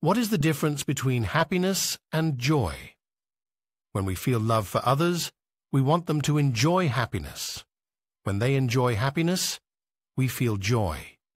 What is the difference between happiness and joy? When we feel love for others, we want them to enjoy happiness. When they enjoy happiness, we feel joy.